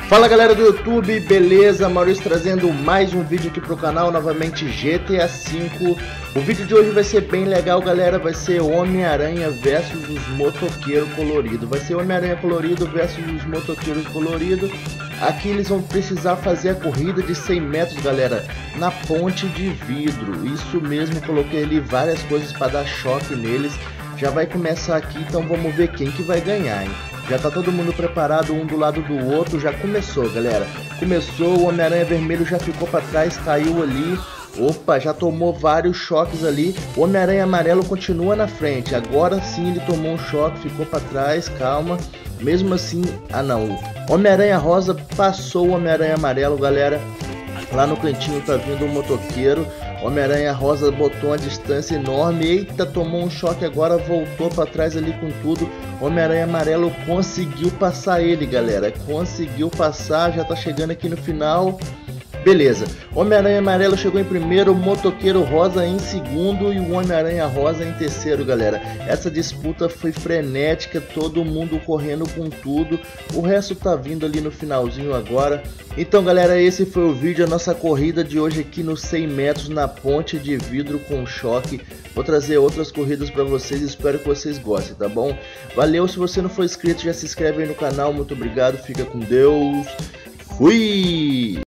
Fala galera do YouTube, beleza? Maurício trazendo mais um vídeo aqui pro canal, novamente GTA V. O vídeo de hoje vai ser bem legal, galera, vai ser Homem-Aranha versus os motoqueiros coloridos. Vai ser Homem-Aranha colorido versus os motoqueiros coloridos. Aqui eles vão precisar fazer a corrida de 100 metros, galera, na ponte de vidro. Isso mesmo, coloquei ali várias coisas para dar choque neles. Já vai começar aqui, então vamos ver quem que vai ganhar, hein? Já tá todo mundo preparado, um do lado do outro. Já começou, galera. Começou, o Homem-Aranha vermelho já ficou para trás, caiu ali. Opa, já tomou vários choques ali. O Homem-Aranha amarelo continua na frente. Agora sim ele tomou um choque, ficou para trás, calma. Mesmo assim, não. Homem-Aranha rosa passou o Homem-Aranha amarelo, galera. Lá no cantinho tá vindo um motoqueiro. Homem-Aranha rosa botou uma distância enorme. Eita, tomou um choque agora, voltou para trás ali com tudo. Homem-Aranha amarelo conseguiu passar ele, galera. Conseguiu passar, já tá chegando aqui no final. Beleza, Homem-Aranha amarelo chegou em primeiro, o motoqueiro rosa em segundo e o Homem-Aranha rosa em terceiro, galera. Essa disputa foi frenética, todo mundo correndo com tudo. O resto tá vindo ali no finalzinho agora. Então, galera, esse foi o vídeo, a nossa corrida de hoje aqui nos 100 metros na ponte de vidro com choque. Vou trazer outras corridas para vocês, espero que vocês gostem, tá bom? Valeu, se você não for inscrito, já se inscreve aí no canal, muito obrigado, fica com Deus. Fui!